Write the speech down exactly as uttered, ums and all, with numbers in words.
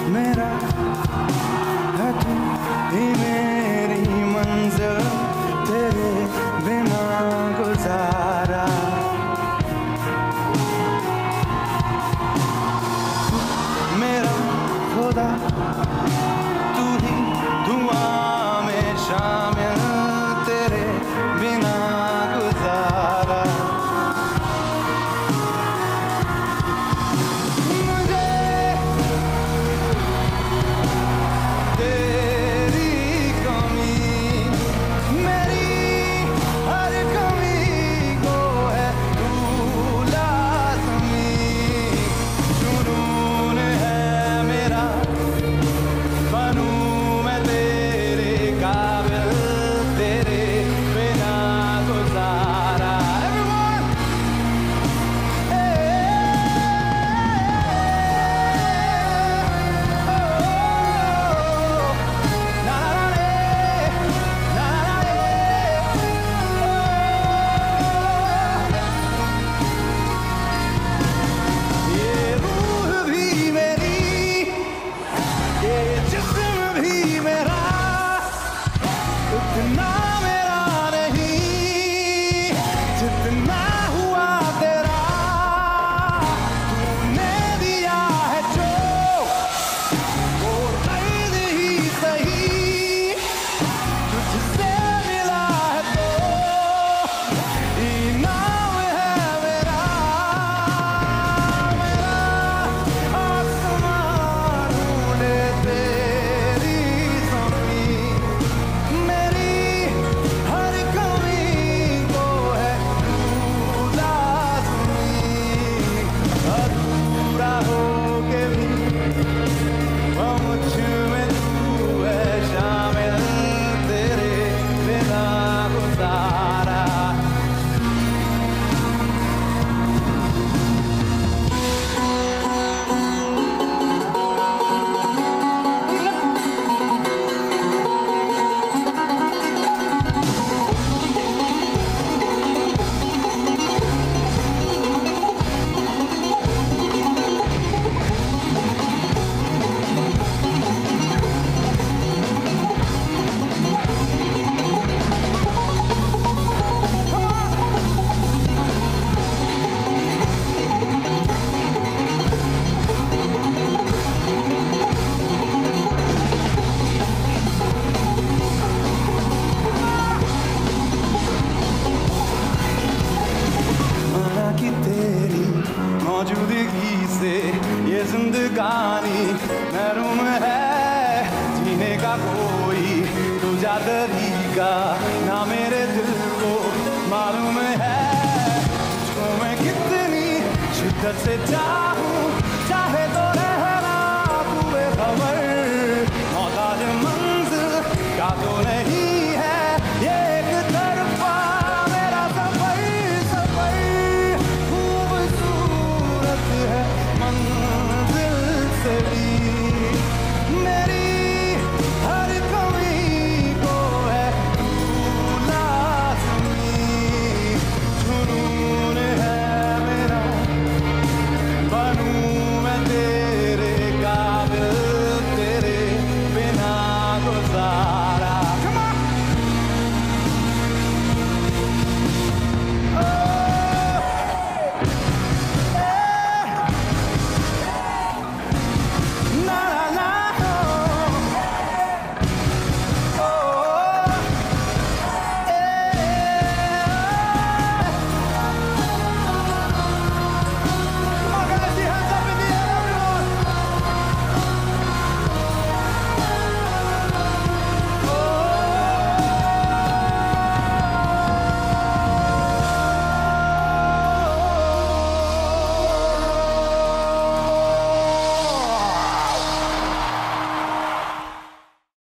मेरा है तू ही मेरी मंजिल, तेरे बिना गुजारा। मेरा खुदा तू ही धुआं में शामिल, तेरे बिना गुजारा। मुझे तेरी कमी, मेरी हर कमी को है तू लाज़मी। जुनून है मेरा, बनूं मैं तेरे काबिल, तेरे बिना गुजारा। Everyone! Hey! Oh! Na na na na na oh! ये रूह भी मेरी, ये जिस्म भी मेरा, उतना मेरा नहीं जितना हुआ तेरा। तूने दिया है जो वो दर्द ही सही, तुझसे मिला है तो इनाम है मेरा। मेरा आसमान ढूंढे तेरी ज़मीं, मेरी हर कमी को है तू लाज़मी। अधूरा हो के भी वो मुझ में तू है शामिल, तेरे बिना गुजारा। माना कि तेरी मौजूदगी से ये जिंदगानी महरूम है, जीने का कोई दूजा तरीका ना मेरे दिल को मालूम है। तुझको मैं कितनी शिद्दत से चाहूं,